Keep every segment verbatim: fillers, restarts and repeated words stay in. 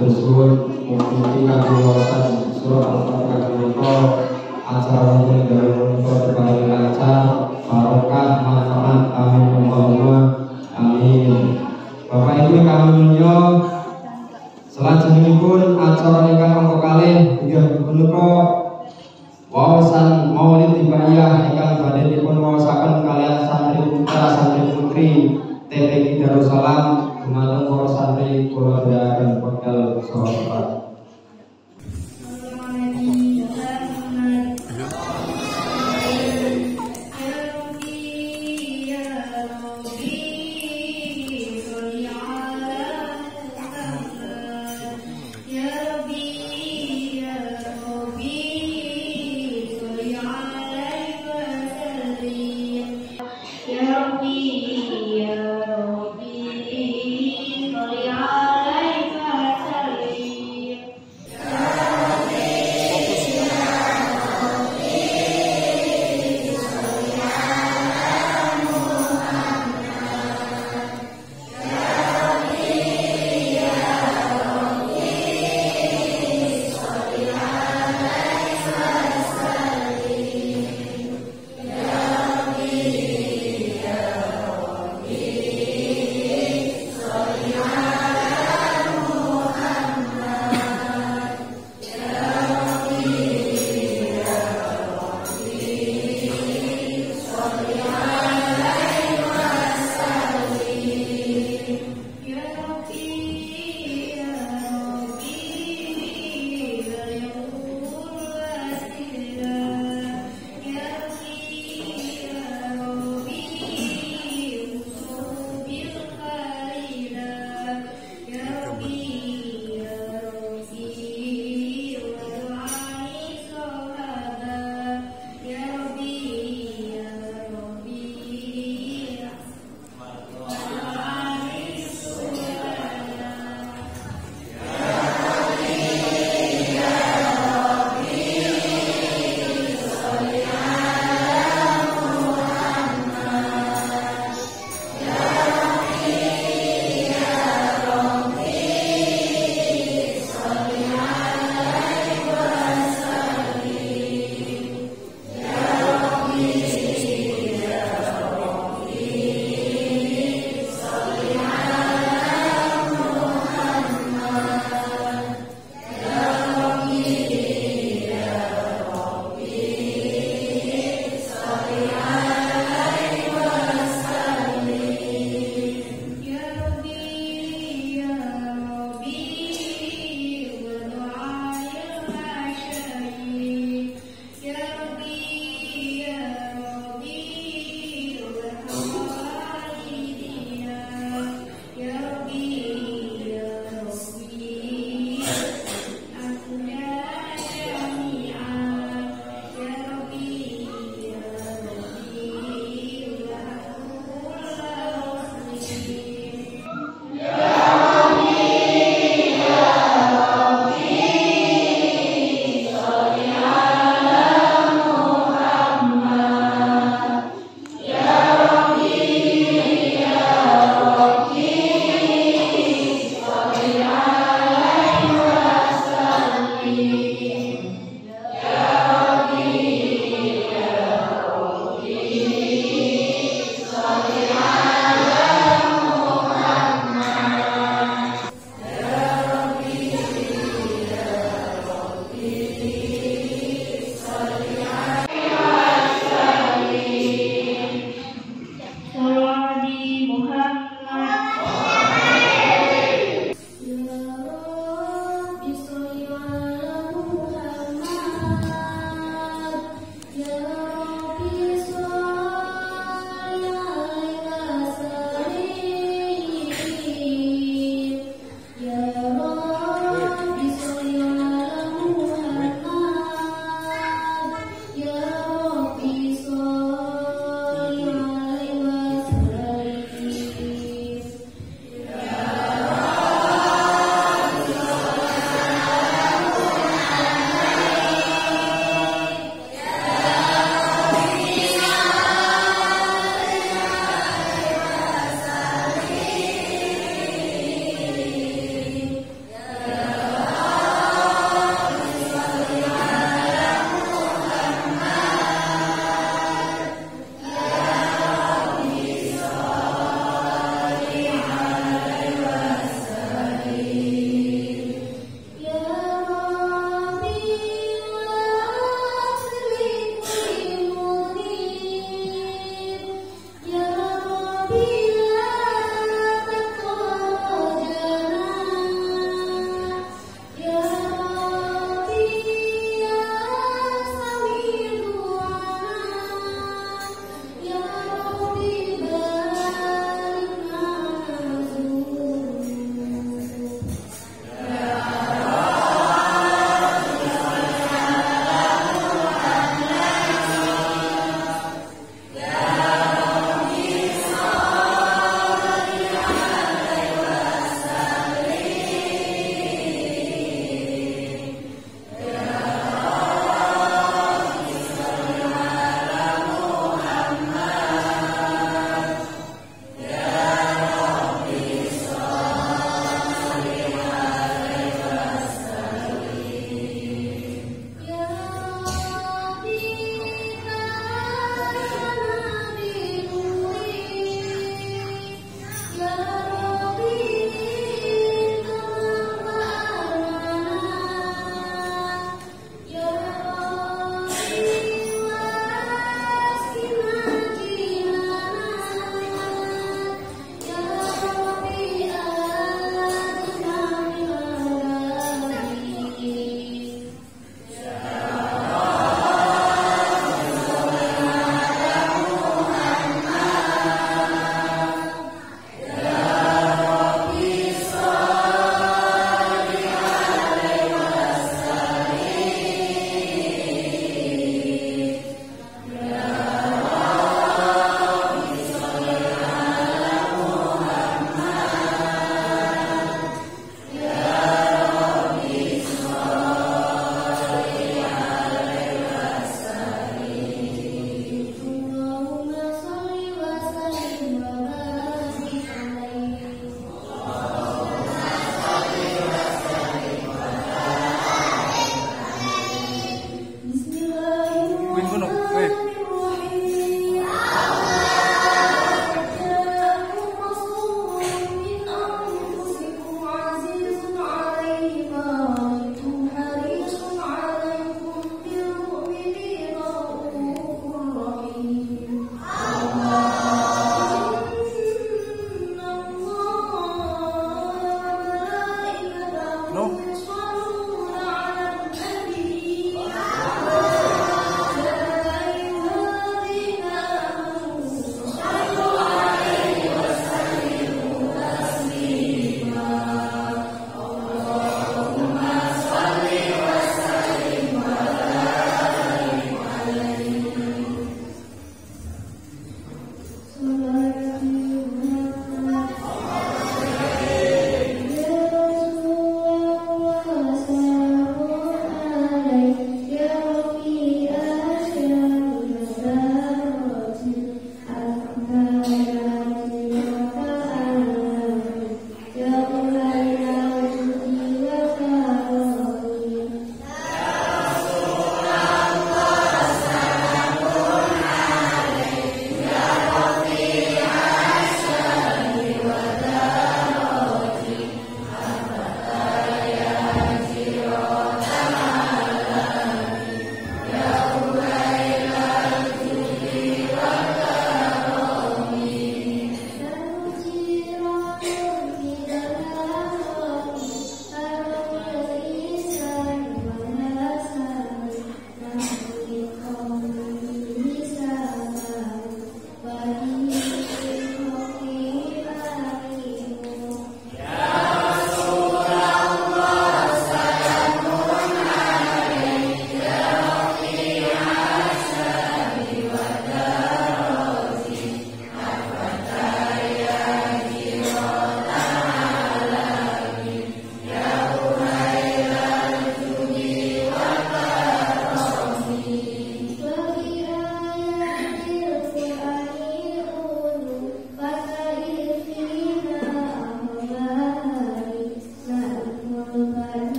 tersebut mengikuti kajian surah Al-Fatihah menika acara menika menika terbaik lancar barokah manfaat amin Allahumma amin. Bapak Ibu kami mulia selajengipun acara ingkang angka kalih inggih menika wawasan Maulid Tibaiyah ingkang badhe dipun waosaken kalian santri putra santri putri T P I Darussalam dumateng para santri kula dherekaken wekdal salat. Ya Rabbi, Ya Rabbi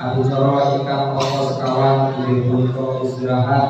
Adicara ingkang ana sekawan inggih punika istirahat.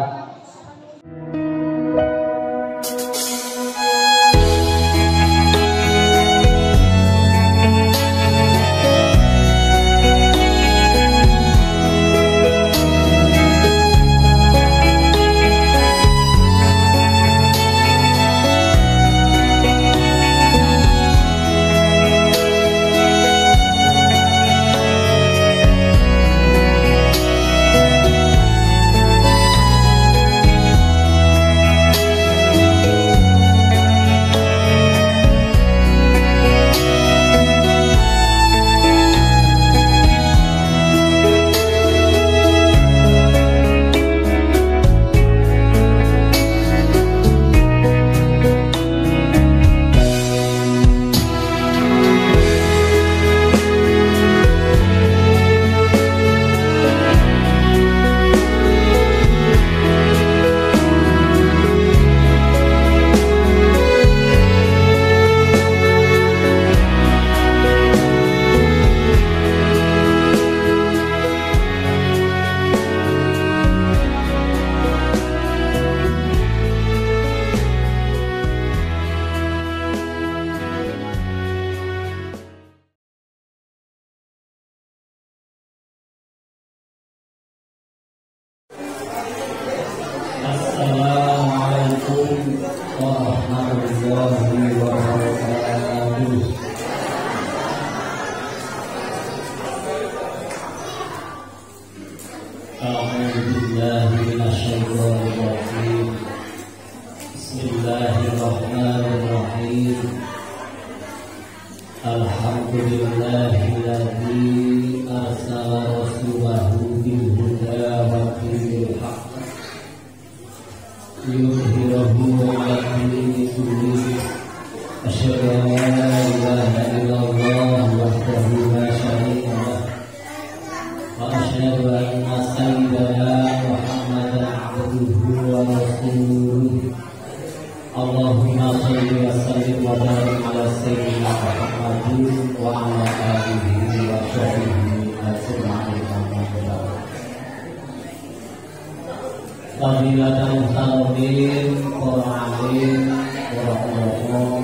Assalamualaikum warahmatullahi wabarakatuh. A'udzubillahi minasyaitonir rajim. Bismillahirrahmanirrahim. Alhamdulillahilladzi arsala rasulahu bil huda wa dinil haqq yudhhirahu 'ala dini kullihi. Asyhadu an la ilaha illallah wahdahu la syarika lah wa asyhadu anna sayyidana Muhammadan 'abduhu wa rasuluh. Allahumma shalli wa sallim wa barik 'ala sayyidina Muhammadin wa 'ala alihi wa sahbihi ajma'in. Fadilatul Muslimin, para alim, para ulama,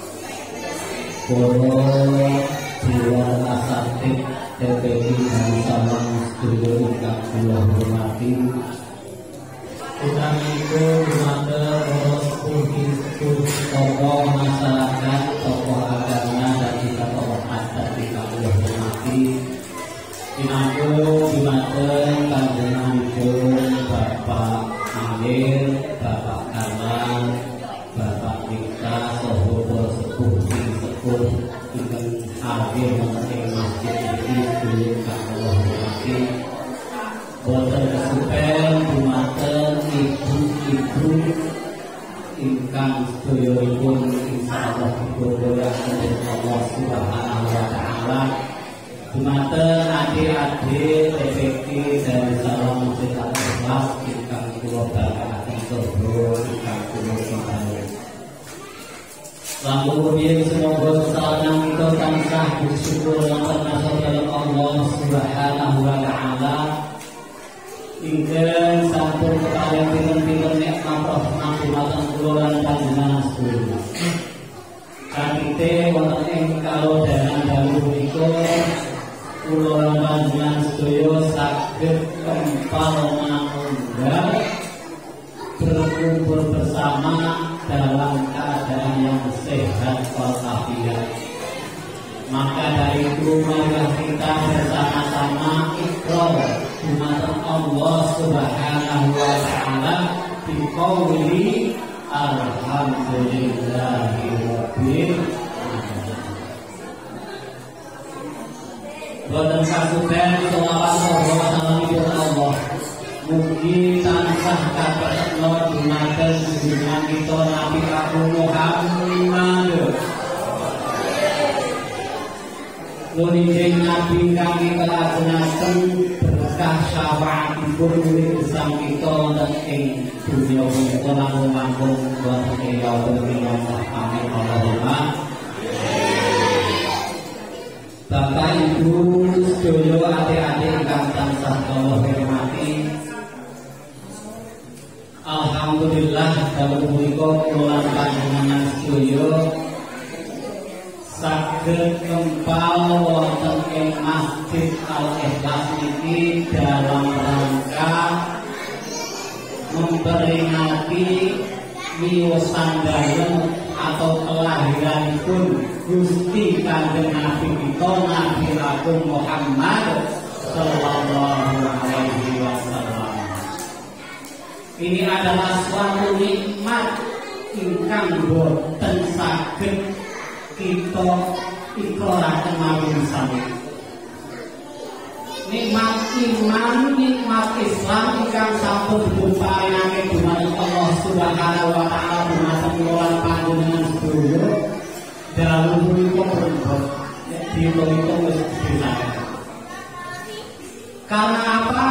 para jiwa asatid T P I Darussalam sedaya ingkang kula hormati. Utaminipun dumateng para sepuh-sepuh tokoh masyarakat, tokoh agama dan kita tokoh adat ingkang kula hormati. Dinampu dumateng panjenenganipun Bapak Amir, Bapak Kamal, Bapak Mika, saha para sepuh sepuh ingkang hadir wonten masjid iki ingkang kula hormati. Boten kesupen dumateng ibu-ibu ingkang sedayapun insyaallah dipundharaken Allah Subhanahu wa taala. Dumateng adik-adik T P I Darussalam Masjid Al-Ikhlas ingkang kula banggaken saha ingkang kula cintai. Lampun rumiyin semoga sesarengan kita tansah bersyukur wonten ngasih Allah Subhanahu wa taala ingkang sampun keparing pinten-pinten nikmat rahmat dumateng kula lan panjenengan sedaya. Kanthi wonten ing kalodhanan dalu punika kula lan panjenengan sedaya saged kempal manunggal berkumpul bersama dalam keadaan yang sehat walafiat. Maka dari itu marilah kita bersama-sama iqrar dumateng Allah Subhanahu wa taala bi qouli alhamdulillahi rabbil alamin. Boten kasupen selawat salamipun Allah mugi tansah kapekno dumateng junjungan kita Nabi Muhammad. Nurinjing Nabi kami kelakunaken berkah syafaatipun murid gesang kita wonten ing dunya punika langkung-langkung wonten ing yaumul qiyamah. Amin Allahumma. Bapak Ibu sedaya adik-adik ingkang tansah kula hormati. Alhamdulillah dawuh punika kula panjenengan sedaya saged kempal wonten ing Masjid Al-Ikhlas niki dalam rangka memperingati wiyosandayan atau kelahiranipun Gusti Kanjeng Nabi kita Nabi Agung Muhammad sallallahu alaihi wasallam. Ini adalah suatu nikmat ingkang boten saged kita ikraraken mawi sami. Nikmat iman, nikmat Islam ingkang sampun diparingake dumateng Allah Subhanahu wa taala dumateng kula panjenengan sedaya dalu punika berbuat dihitung wis bisa. Karena apa?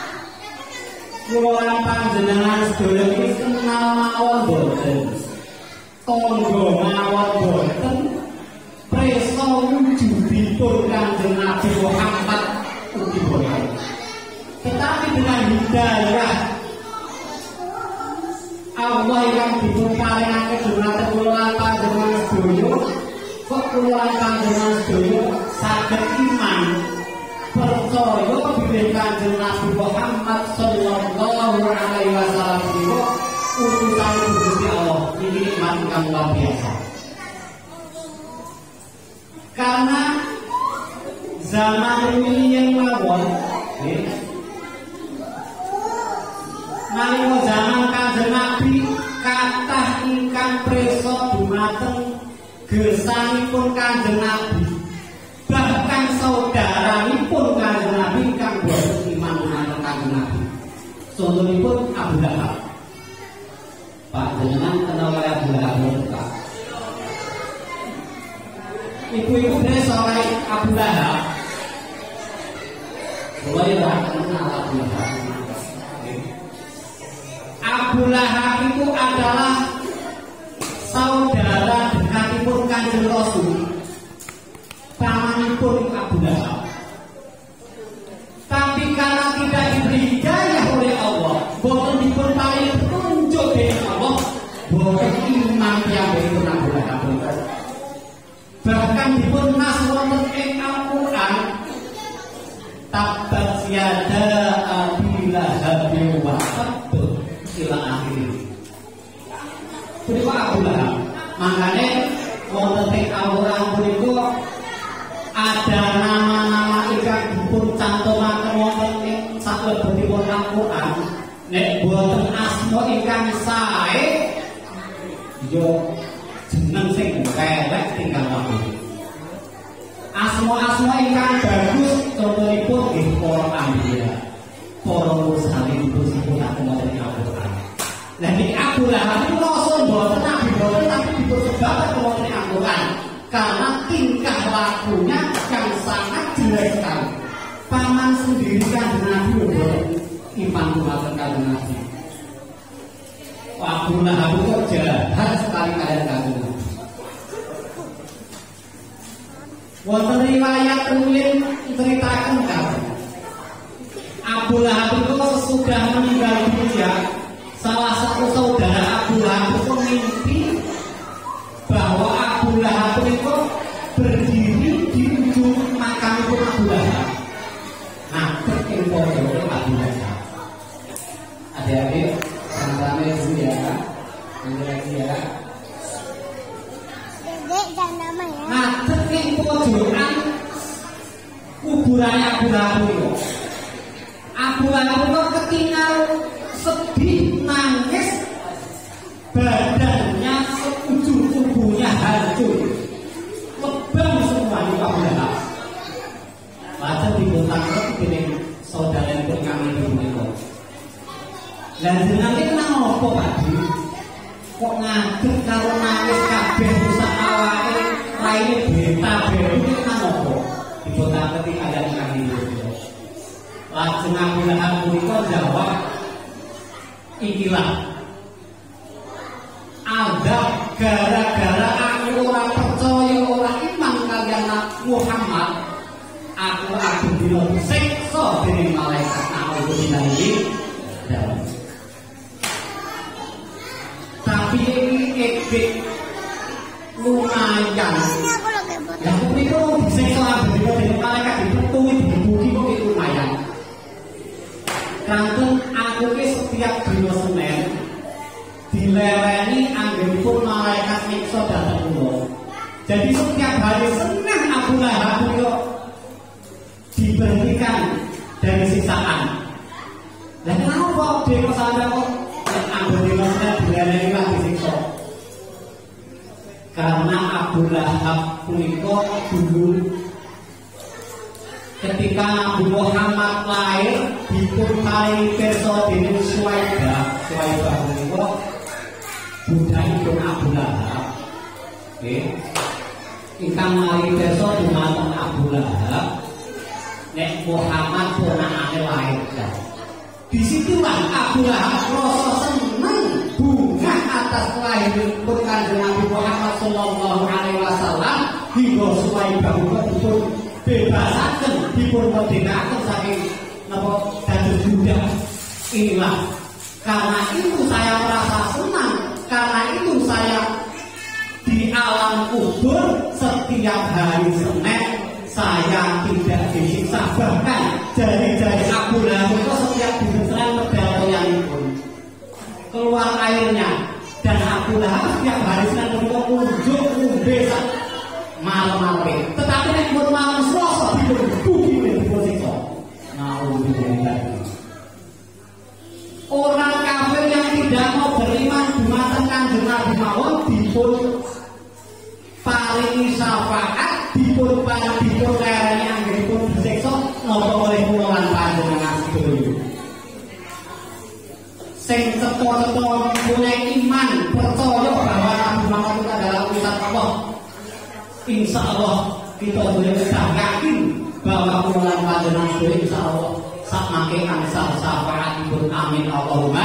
Kula panjenengan sedaya iki kenal mawon boten. Tangga mawon boten presa wujudipun Kanjeng Nabi Muhammad ugi boten. Tetapi dengan hidayah Allah yang diparingake dumateng kula panjenengan sedaya, kok kula panjenengan sedaya saged iman percaya bilih Kanjeng Nabi Muhammad sallallahu alaihi wasallam niku utusan Gusti Allah. Ini nikmat ingkang luar biasa. Karena zaman ini yang mawon nggih nalika zaman Kanjeng Nabi kathah ingkang presa dumateng gersanipun Kanjeng Nabi, bahkan saudaranipun Kanjeng Nabi ingkang boten iman dumateng Kanjeng Nabi. Contonipun Abu Lahab. Pak jenengan kenal kaya Abu Lahab Pak? Ibu-ibu presa kaya Abu Lahab. Kula ya kenal Abu Lahab. Abu Lahab itu adalah saudara dekatipun Kanjeng Rasul. Pamanipun Abu Lahab. Tapi karena tidak diberi hidayah oleh Allah, boten dipun paring petunjuk dari Allah, boten iman piyambakipun Abu Lahab. Bahkan dipun nas wonten ing Al-Qur'an, tabbat yada Abi Lahab wa tab ila akhir. Punika Abu Lahab. Makane wonten ing Al-Qur'an punika ada nama-nama ingkang dipun cantumaken wonten ing salebetipun Al-Qur'an. Nek boten asma ingkang sae, yo jeneng sing kelek tinggal wae. Asma-asma ingkang bagus contohipun nggih para anbiya, para mursalin disebutaken wonten ing Al-Qur'an. Lah niki Abu Lahab niku rasul boten nabi boten tapi dipun sebabaken wonten ing Al-Qur'an. Karena tingkah lakunya yang sangat jelek sekali. Paman sendiri Kanjeng Nabi boten iman dumateng Kanjeng Nabi. Abu Lahab itu jahat sekali kalian Kanjeng Nabi. Wonten riwayat ulin ceritakan kabeh. Abu Lahab itu sudah meninggal dunia. Salah satu saudara Abu Lahab itu mimpi bahwa Abu Lahab itu berdiri di ujung makam itu Abu Lahab. Nah, info itu Abu Lahab. Adik-adik, sampai dulu ya, ini lagi ya. Nah, terkait pojokan kuburannya Abu Lahab itu. Abu Lahab itu ketinggal sedih, nangis, badannya seujung tubuhnya hancur, lebam semua di Abu Lahab. Baca di butang ini saudara yang kami di dunia. Dan jenenge kenapa Pak Di? Kok ngadeg karo nangis kabeh rusak awake, raine beta beru iki kenapa? Di butang ketika ada kami di dunia. Lajeng Abu Lahab punika jawab, ikilah ada gara-gara aku orang percaya orang iman kalian Muhammad, aku akan disiksa dengan malaikat. sedikit lumayan. Ya itu disiksa begitu dengan malaikat dipetui dibuki kok itu lumayan. Kanten aku ki setiap dina Senin dileweni anggenipun malaikat nyiksa dhateng kula. Jadi setiap hari Senin Abu Lahab itu diberhentikan dari siksaan. Dan kenapa dia kesalahan kok anggota Senin dileweni lagi disiksa? Karena Abu Lahab punika dulu ketika Nabi Muhammad lahir dipun paringi pirsa dening Suwaibah. Suwaibah punika budakipun Abu Lahab. Nggih. Ingkang maringi pirsa dumateng Abu Lahab nek Muhammad ponakane lahir. Disitulah Abu Lahab rasa seneng bunga atas lahiripun Kanjeng Nabi Muhammad sallallahu alaihi wasallam hingga Suwaibah dipun bebasaken dipun merdekaken saking napa dados budak. Inilah karena itu saya merasa senang, karena itu saya di alam kubur setiap hari Senin saya tidak disiksa, bahkan jari-jari Abu Lahab itu setiap diserang pedatoyan pun keluar airnya, dan Abu Lahab setiap hari Senin itu unjuk umbe malam-malam. Tetapi nek mun malam Selasa dipun buki dipun siksa. Nauzubillah. Orang kafir yang tidak mau beriman dumateng Kanjeng Nabi mawon dipun paringi syafaat, dipun paringi dipun lereni anggenipun disiksa napa oleh kula lan panjenengan sedaya. Sing cetha-cetha punya iman percaya bahwa Nabi Muhammad itu adalah utusan Allah. Insya Allah kita boleh yakin bahwa kula lan panjenengan sedaya insya Allah sak mangke angsal syafaatipun amin Allahumma.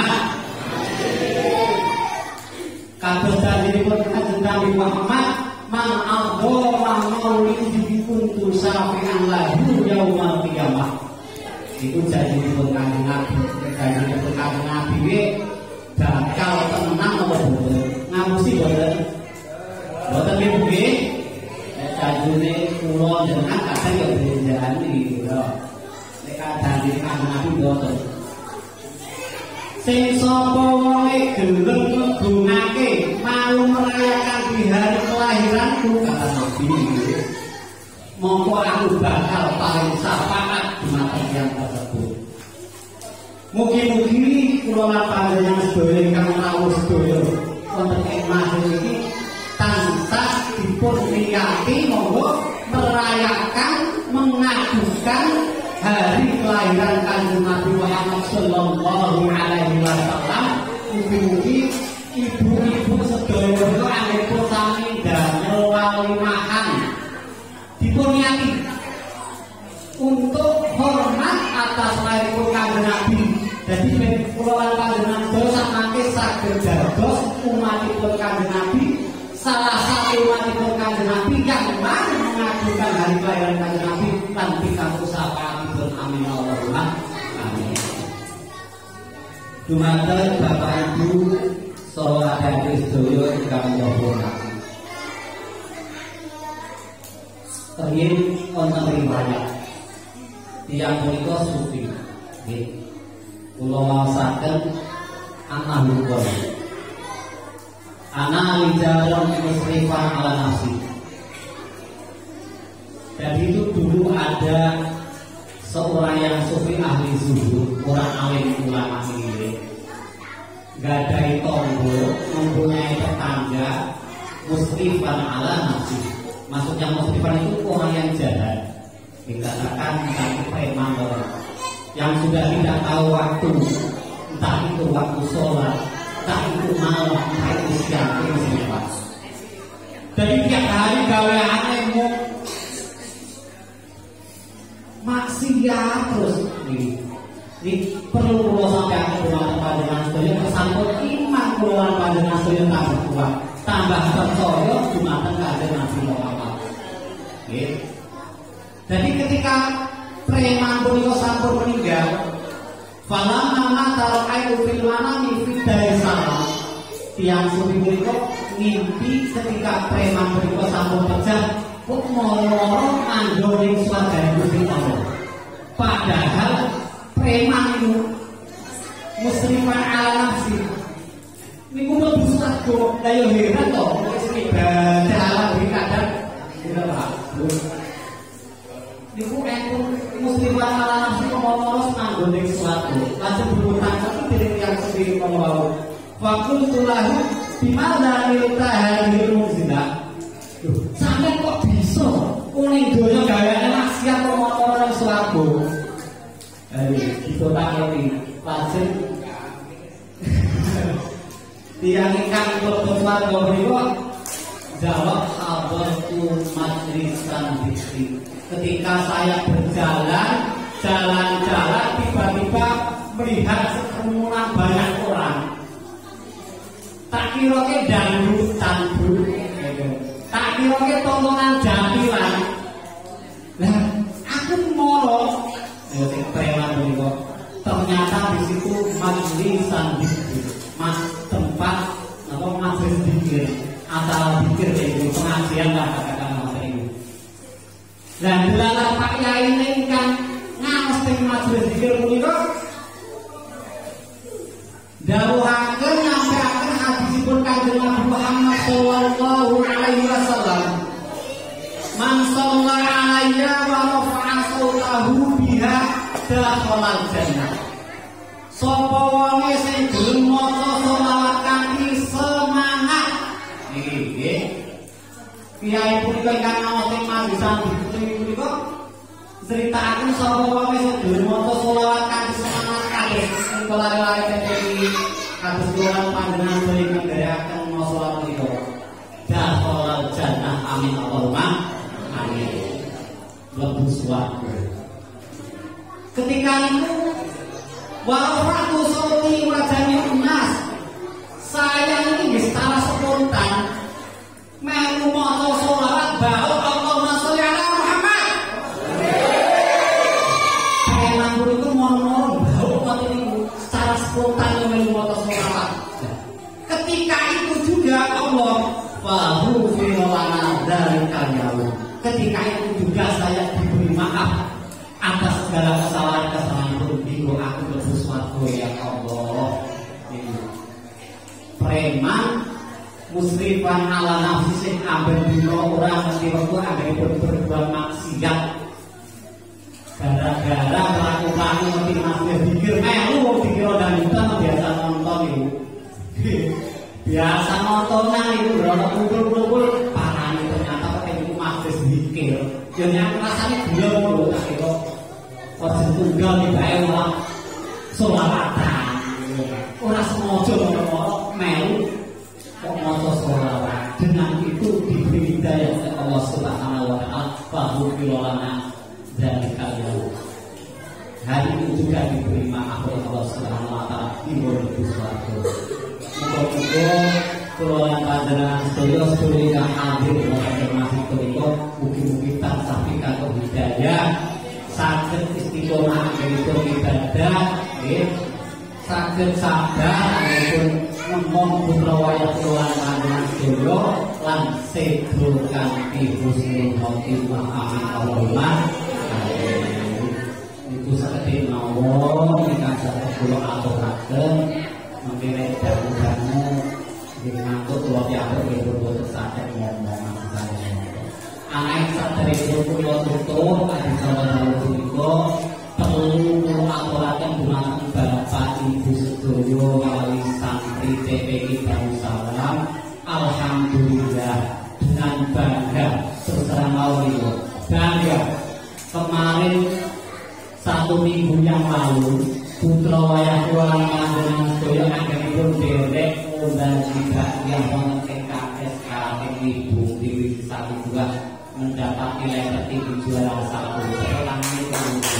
Kados dalilipun Kanjeng Nabi Muhammad man adzama maulidi kuntu syafi'an lahu yaumal qiyamah. Iku janjipun Kanjeng Nabi, janjipun Kanjeng Nabi iki bakal tenang apa boten? Ngamusi boten? Boten nggih. Nek janjine kula jenengan kadang ya benjani lho. Nek kadang Kanjeng Nabi boten. Sing sapa wae gelem nggunakake mau merayakan di hari kelahiranku kata Nabi, mongko aku bakal paling syafaat dumateng yang tersebut. Mugi-mugi kula lan panjenengan sedaya ingkang rawuh sedaya wonten ing masjid iki tansah dipun niyati monggo merayakan mengadukan hari kelahiran Kanjeng Nabi Muhammad sallallahu alaihi wasallam. Mugi-mugi ibu-ibu sedaya kula anggepun sami damel walimahan dipun niyati untuk hormat atas lahiripun Kanjeng Nabi. Jadi kula lan panjenengan sedaya samangke saged dados umatipun Kanjeng Nabi, salah satu umatipun Kanjeng Nabi yang mari mengadukan hari kelahiran Kanjeng Nabi lan pikantuk syafaatipun amin Allahumma amin. Dumateng Bapak Ibu saha adik sedaya ingkang hormati. Kenging wonten riwayat tiyang punika sufi. Nggih. Kula waosaken ana hukum. Ana lijaron musrifan ala nafsi. Jadi itu dulu ada seorang yang sufi ahli zuhud, orang alim ulama ini, gadai tombol, mempunyai tetangga, musrifan ala nafsi. Maksudnya musrifan itu orang yang jahat, dikatakan entah preman yang sudah tidak tahu waktu, entah itu waktu sholat, entah itu malam, entah itu siang, itu musrifan. Jadi tiap hari gaweane mau maksiat terus nih. Ini perlu kula sampaikan kepada panjenengan sedaya kesambut iman kula lan panjenengan sedaya tambah kuat, tambah percaya dumateng Kanjeng Nabi Muhammad. Nggih. Jadi ketika preman punika sampun meninggal, falamma mata ra'aytu fil manami fi dari salam, tiang sufi punika ngimpi ketika preman berikut sampun pecah kok moro-moro nganggo ning swargane Gusti Allah. Padahal preman itu musrifan ala nafsi niku mlebu swarga. Lah yo heran to wis ibadah ala kadang ora Pak. Niku enten musrifan ala nafsi kok moro-moro nganggo ning swarga. Lajeng berutang tapi diri yang sendiri mau fakultu lahu bimana nilta hadhil mukjizat. Sampai kok bisa kuning donya gayane maksiat kok moro nang swarga. Ayo kita tak ngerti. Lajeng tiang ingkang mlebu swarga menika jawab hadratu majlisan dzikri. Ketika saya berjalan jalan-jalan tiba-tiba melihat sekerumunan banyak orang. Tak kira ke dangdutan dulu, tak kira ke tontonan jatilan. Nah, aku moro, ya sing preman niku. Ternyata di situ majlisan dzikir, mas tempat apa majelis dzikir, acara dzikir itu pengajian lah katakan nama ini. Dan dilalah Pak Yai ini kan ngaos teng majelis dzikir punika dawuhaken nyampeaken hadisipun Kanjeng Nabi Muhammad sallallahu alaihi wasallam. Man shalla alayya wa rafa'a sautahu biha dakhala jannah. Sapa wong sing gelem maca selawat kanthi semangat. Niki nggih. Kiai punika ingkang ngaosi majlisan punika critakaken sapa wong sing gelem maca selawat kanthi semangat kabeh. Kelare-lare iki kados kula panjenengan mriki nderekaken masalah punika. Dakhala jannah amin Allahumma amin. Mlebu swarga. Ketika itu warafatu sauti wajani emas. Saya ini secara spontan melu maca selawat bau Allahumma sholli ala Muhammad. Enak itu mono-mono bau mati niku secara spontan melu maca selawat. Ketika itu juga Allah fahu fi lana dzalika yaum. Ketika itu juga saya diberi maaf atas segala kesalahan-kesalahan itu. Aku mlebu swarga ya Allah. Preman musrifan ala nafsi sing amben dina ora ngerti wektu anggenipun berbuat maksiat. Gara-gara melakukan ngerti maksiat pikir melu wong dikira dangdutan biasa nonton iku. Biasa nontonan itu berapa kumpul-kumpul parane ternyata ketemu maksiat zikir. Yo yang rasane gula lho tak kira. Ora tunggal dibae malah selawatan. Ora sengaja ngono melu kok maca selawat. Dengan itu diberi hidayah oleh Allah Subhanahu wa taala bahwa kilolana dari kalian. Hari ini juga diberi maaf oleh Allah Subhanahu wa taala di mlebu swarga. Muga-muga kula lan panjenengan sedaya sedaya hadir wonten masjid punika mugi-mugi tansah pikantuk hidayah. Saged istiqomah anggenipun ibadah, nggih. Saged sabar anggenipun nemong putra wayah kula panjenengan sedaya lan sedo kanthi husnul khotimah amin Allahumma amin. Iku sakedhik mawon ingkang saged kula aturaken mengkene dalu-dalu dengan kula piyambak nggih boten saged ngomong saya. Anak saderipun kula tutup adicara punika perlu kula aturaken dhumateng Bapak Ibu sedaya wali santri T P I Darussalam. Alhamdulillah dengan bangga terserah mawon bangga. Kemarin satu minggu yang lalu putra wayah kula panjenengan sedaya anggenipun derek undang juga yang wonten P K S K Ibu Dewi satu dua mendapat nilai tertinggi juara satu. Ulangi kemudian.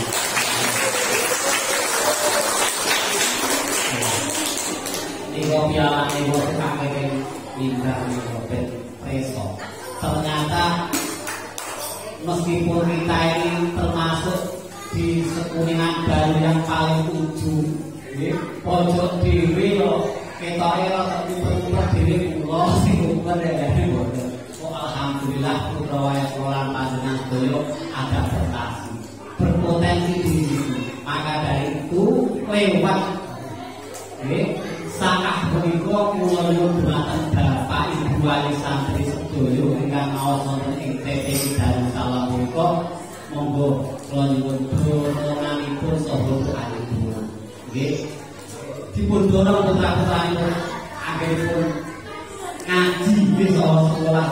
Niku piala niku kakek pindah niku preso. Ternyata meskipun kita ini termasuk di sekuningan baru yang paling ujung, nggih, pojok dhewe lho, ketoke ora kumpul-kumpul dhewe kula niku. bukan dari bodoh. Oh alhamdulillah putra wae sekolah panjenengan sedaya ada prestasi, berpotensi di situ. Maka dari itu lewat eh sakah punika kula nyuwun dhumateng Bapak Ibu wali santri sedaya ingkang maos wonten ing T P Darussalam punika monggo kula nyuwun donanipun saha doanipun. Nggih. Dipun dono putra-putranipun anggenipun ngaji nggih saha sekolah.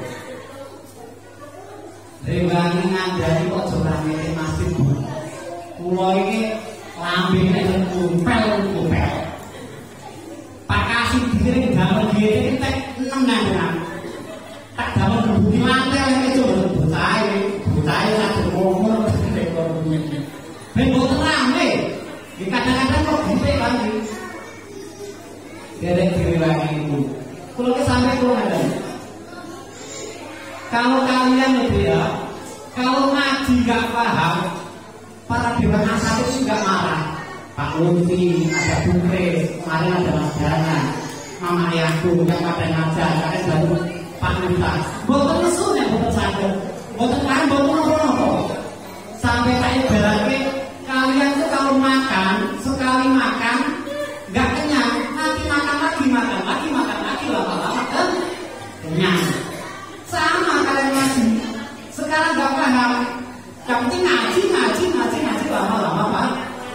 Rewangi ngandani kok jurangete masih Bu. Kula iki lambene kumpel-kumpel. Pak kasih diri damel diri tek enam nang. Tak damel bukti lantai iki coba butahe, butahe sak ngomong ekonomi. Ben boten rame. Iki kadang-kadang kok dite kan iki. Derek direwangi ibu. Kula ke sampe kula ngaten. Kalau kalian itu ya, kalau ngaji gak paham, para dewan asal itu juga marah. Pak Lutfi, ada Bukre, kemarin ada Mas Dana, Mama Ayahku yang pada ngajar, kalian baru Pak Lutfi. Boten nesu ya, boten sakit, boten lain, boten nopo-nopo. Sampai saya berarti kalian tuh kalau makan, sekali makan, gak kenyang, nanti makan lagi, makan lagi, makan lagi, lama-lama kan kenyang. Sama kalian ngaji, sekarang gak paham, yang penting ngaji, ngaji, ngaji, ngaji, lama-lama Pak.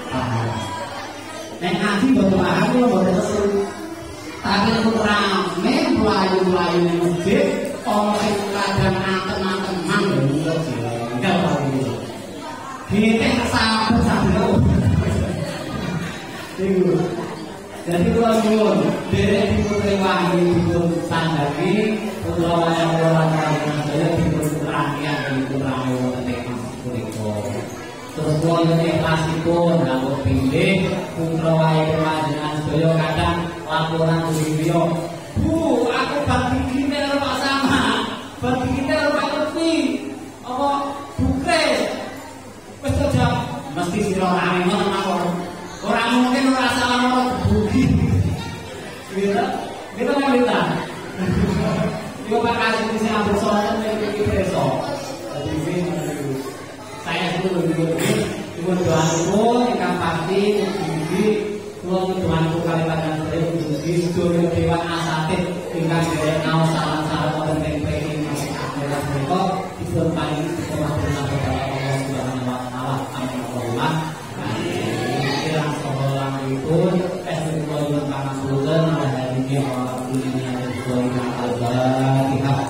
Nek ngaji boten paham kula boten nesu. Tapi nek rame mlayu-mlayu ning masjid, ana sing kadang antem-antem manggon kok jenggal wae. Dite sabar sampeyan. Iku. Jadi kula nyuwun, derek dipun rewangi dipun sandhangi kula wayang-wayang saya dipun rangkaian dipun rame wonten ing punika. Terus kula yen ikhlasipun kanggo pilih putra wae panjenengan sedaya kadang laporan video. Bu, aku bar bikin karo Pak Sama. Bar bikin karo Pak Lutfi. Apa Bukre? Wis aja mesti sira rame ngono mawon. Ora mungkin ora salah ora buki. Kita kita ngalita. Yo Pak kasih sing ambil soal iki preso. Jadi saya dulu dulu dulu doaku ingkang pasti mugi kula doaku kaliyan sedaya mugi sedaya dewan asatid ingkang derek naos salam-salam wonten ing mriki masih akhirat menika dipun paringi kekuatan kepada Allah Subhanahu wa taala. Amin Allahumma amin. Kirang salamipun esuk kula nyuwun pangapunten hadhihi wa dunya wa al-Fatihah.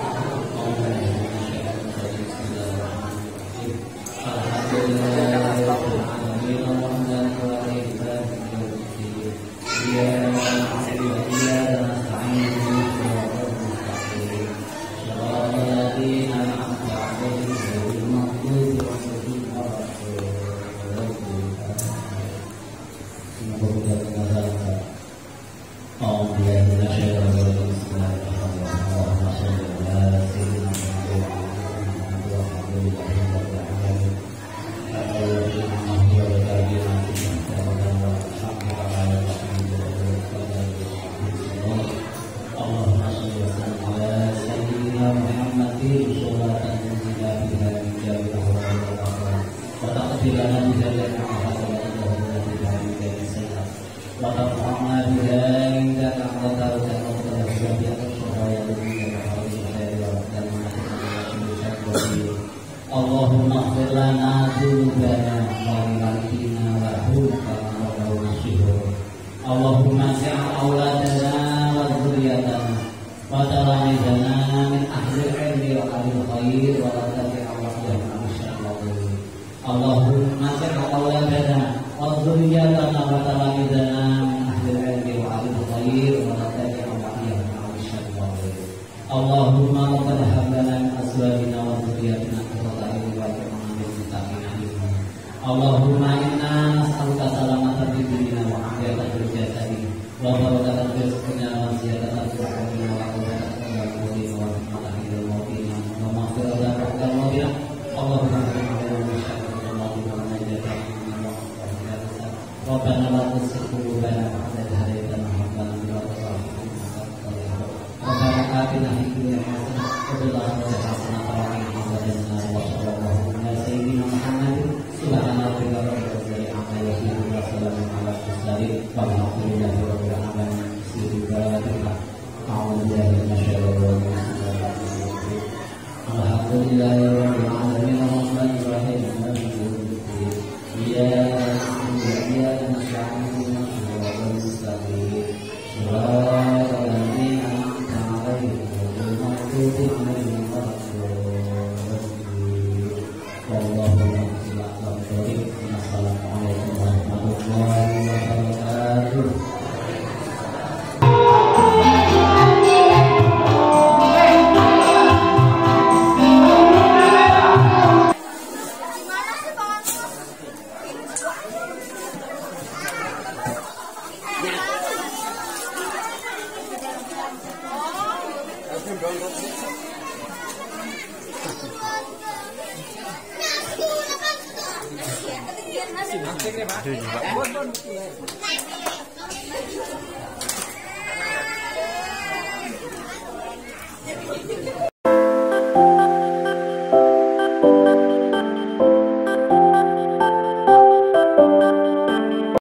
Allahumma ighfir lana dzunubana wa liwalidina warhamhum kama rabbawna shighara. Allahumma si'al auladana wa dzurriyyatana wa talamidana min ahli ilmi wa ahli khair wa la tabi'a wa'dana masyaallah. Allahumma si'al auladana wa dzurriyyatana wa talamidana min ahli ilmi wa ahli khair wa la tabi'a wa'dana masyaallah. Allahumma rabbana hab lana min azwajina wa dhurriyyatina Allahumma inna nas'aluka salamatan fid dunya wa afiyatan fil jasadi wa barakatan fil rizqi wa ziyadatan fil ilmi wa quwwatan fil badani wa hikmatan fil mawti wa maghfiratan fil mawti. Allahumma inna nas'aluka wa najatan min al-nar. Rabbana la tuzigh qulubana ba'da idh hadaytana wa hab lana min ladunka rahmatan innaka antal wahhab. آتنا في الدنيا حسنة وفي الآخرة حسنة وقنا عذاب النار وصلى الله على سيدنا محمد سبحان ربك رب العزة عما يصفون وسلام على المرسلين والحمد لله رب العالمين. أعوذ بالله من الشيطان الرجيم. الحمد لله رب العالمين الرحمن الرحيم مالك يوم الدين إياك نعبد وإياك نستعين اهدنا الصراط المستقيم صراط الذين أنعمت عليهم غير المغضوب عليهم ولا الضالين. والله يهدي أقرب الطريق. السلام عليكم ورحمة الله وبركاته. Masih, masih, Pak.